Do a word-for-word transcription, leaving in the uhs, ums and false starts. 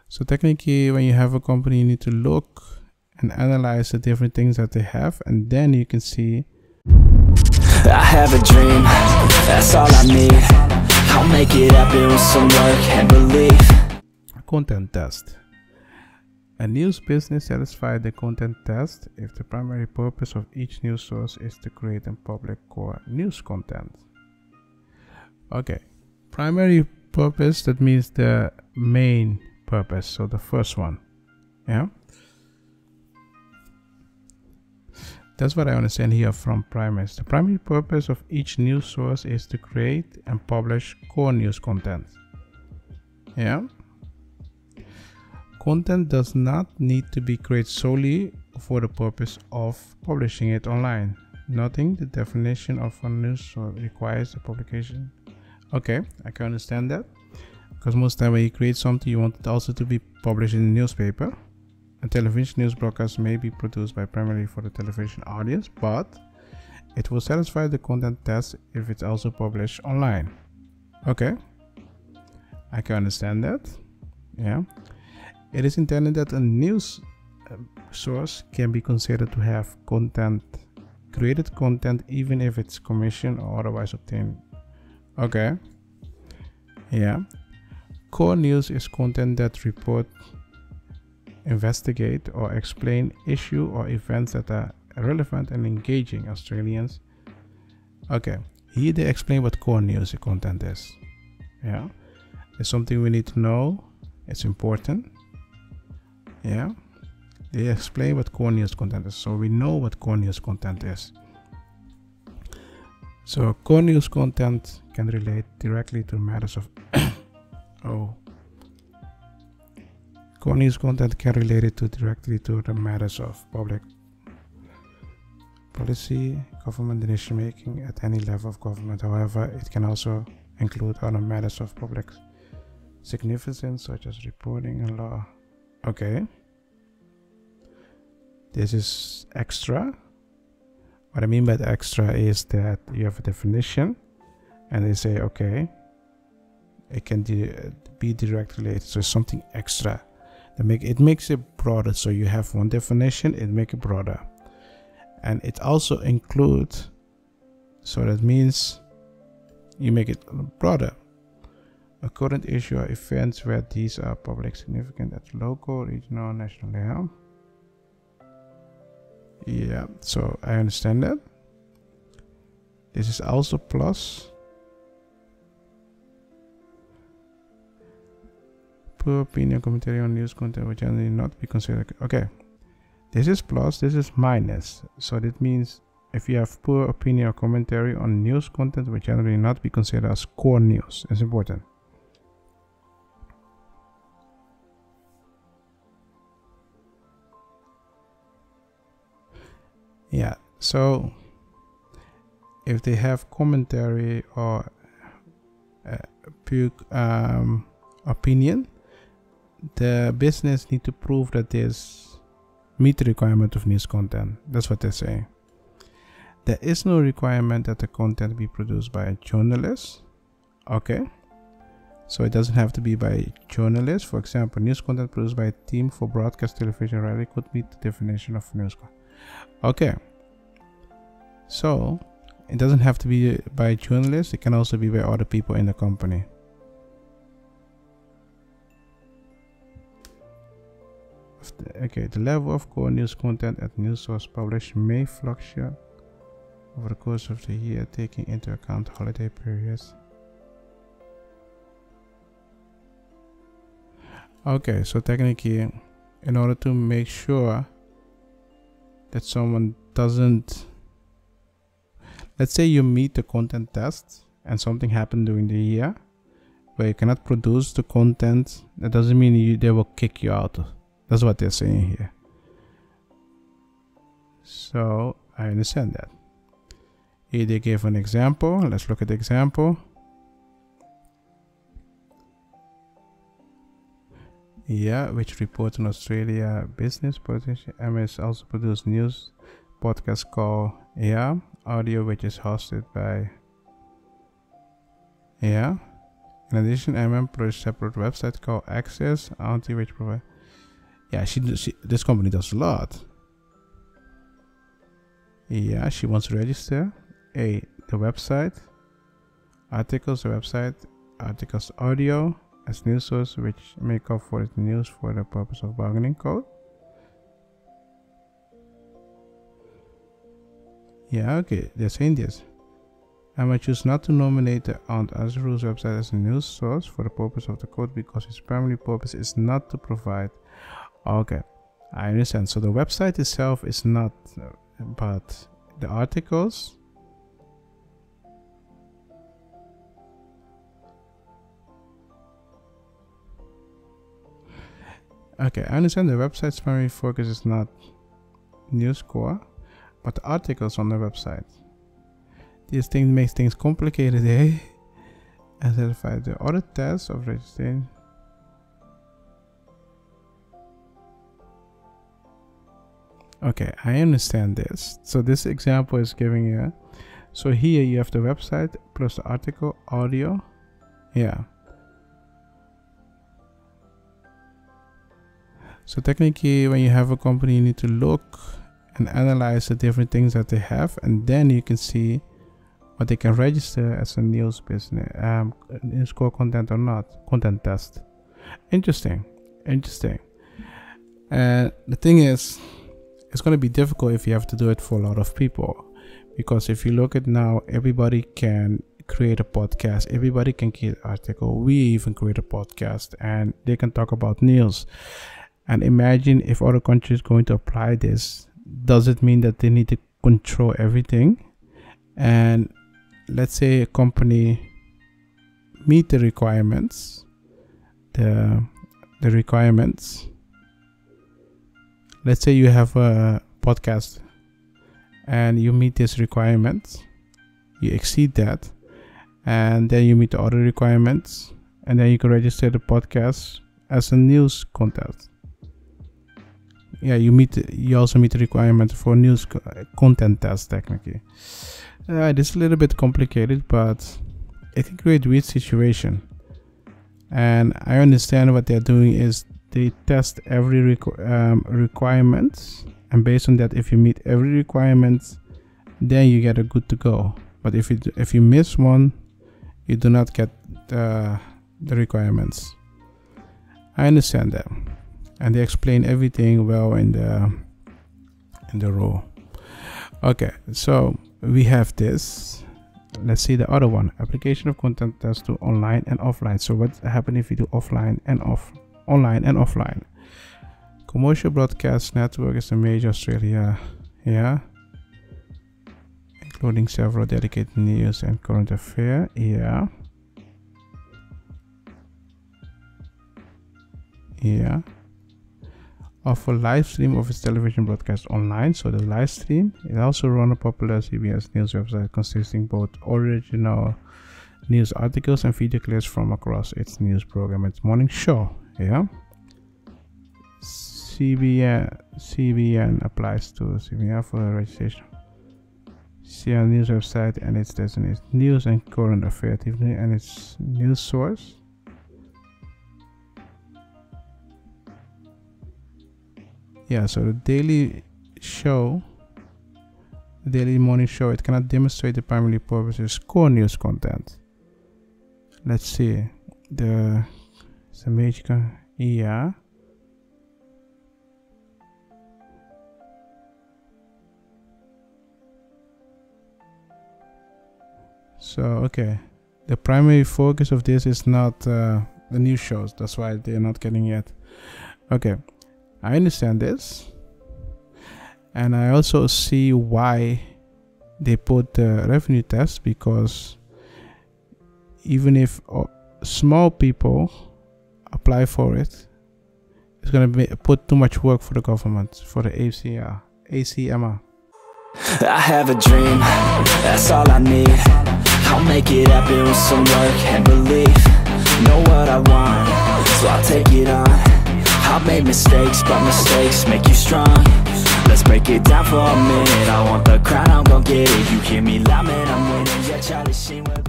So technically, when you have a company, you need to look and analyze the different things that they have, and then you can see. I have a dream, that's all I need. I'll make it happen with some work and belief. Content test. A news business satisfies the content test if the primary purpose of each news source is to create and publish core news content. Okay, primary purpose, that means the main purpose, so the first one. Yeah, that's what I understand here from premise. The primary purpose of each news source is to create and publish core news content. Yeah. Content does not need to be created solely for the purpose of publishing it online. Nothing the definition of a news source requires the publication. Okay, I can understand that. Because most of the time when you create something, you want it also to be published in the newspaper. A television news broadcast may be produced by primarily for the television audience, but it will satisfy the content test if it's also published online. Okay, I can understand that. Yeah. It is intended that a news source can be considered to have content, created content, even if it's commissioned or otherwise obtained. Okay. Yeah. Core news is content that report, investigate, or explain issue or events that are relevant and engaging Australians. Okay. Here they explain what core news content is. Yeah. It's something we need to know. It's important. Yeah, they explain what core news content is, so we know what core news content is. So core news content can relate directly to matters of oh core news content can relate it to directly to the matters of public policy, government decision making at any level of government. However, it can also include other matters of public significance such as reporting and law. Okay, this is extra. What I mean by the extra is that you have a definition and they say, okay, it can de be directly related, so it's something extra that make it makes it broader. So you have one definition, it makes it broader, and it also includes, so that means you make it broader. A current issue or events where these are public significant at local, regional, national level. Yeah, so I understand that. This is also plus. Poor opinion commentary on news content which generally not be considered. Okay, this is plus, this is minus. So that means if you have poor opinion or commentary on news content which generally not be considered as core news, it's important. Yeah, so if they have commentary or uh, pure um, opinion, the business need to prove that this meet the requirement of news content. That's what they're saying. There is no requirement that the content be produced by a journalist. Okay, so it doesn't have to be by a journalist. For example, news content produced by a team for broadcast television radio could meet the definition of news content. Okay, so it doesn't have to be by journalists, it can also be by other people in the company. Okay, the level of core news content at news source published may fluctuate over the course of the year, taking into account holiday periods. Okay, so technically, in order to make sure that someone doesn't, let's say you meet the content test and something happened during the year where you cannot produce the content, that doesn't mean you, they will kick you out. That's what they're saying here. So I understand that. Here they gave an example. Let's look at the example. Yeah, which reports on Australia business potential. M S also produced news podcast called Yeah Audio, which is hosted by Yeah. In addition, M M employs a separate website called Access Auntie, which provide. Yeah, she, she this company does a lot. Yeah, she wants to register a the website, articles, the website, articles, audio as news source, which make up for the news for the purpose of bargaining code. Yeah, okay, they're saying this. I might choose not to nominate the Aunt Azru's website as a news source for the purpose of the code because its primary purpose is not to provide. Okay, I understand. So the website itself is not, but the articles. Okay, I understand the website's primary focus is not News Core, but the articles on the website. These things makes things complicated, eh? And certify the other tests of registering. Okay, I understand this. So this example is giving you. So here you have the website plus the article, audio. Yeah. So technically, when you have a company, you need to look and analyze the different things that they have, and then you can see what they can register as a news business, um, news core content or not, content test. Interesting, interesting. And the thing is, it's going to be difficult if you have to do it for a lot of people, because if you look at now, everybody can create a podcast, everybody can create an article. We even create a podcast, and they can talk about news. And imagine if other countries going to apply this. Does it mean that they need to control everything? And let's say a company meet the requirements, the the requirements. Let's say you have a podcast and you meet this requirement, you exceed that, and then you meet the other requirements, and then you can register the podcast as a news content. Yeah, you meet. You also meet the requirement for news co content test technically. Uh, this is a little bit complicated, but it can create a weird situation. And I understand what they're doing is they test every requ um, requirement, and based on that, if you meet every requirement, then you get a good to go. But if you if you miss one, you do not get the the requirements. I understand that. And they explain everything well in the in the rule. Okay, so we have this. Let's see the other one. Application of content test to online and offline. So what happens if you do offline and off online and offline? Commercial Broadcast Network is a major Australia, yeah, including several dedicated news and current affair, yeah. Yeah. Offer live stream of its television broadcast online. So the live stream it also run a popular C B S News website consisting both original news articles and video clips from across its news program. Its morning show. Yeah. C B N C B N applies to C B N for registration. C N News website and its designated news and current affair T V and its news source. Yeah, so the daily show, the daily morning show, it cannot demonstrate the primary purpose is core news content. Let's see. The Samajika, yeah. So, okay. The primary focus of this is not uh, the news shows. That's why they're not getting it. Okay. I understand this, and I also see why they put the revenue test, because even if uh, small people apply for it, it's going to put too much work for the government, for the A C R, A C M R. I have a dream, that's all I need. I'll make it happen with some work and belief. Know what I want, so I'll take it on. I've made mistakes, but mistakes make you strong. Let's break it down for a minute. I want the crown, I'm gon' get it. You hear me loud, man, I'm winning. Yeah, Charlie Sheen will be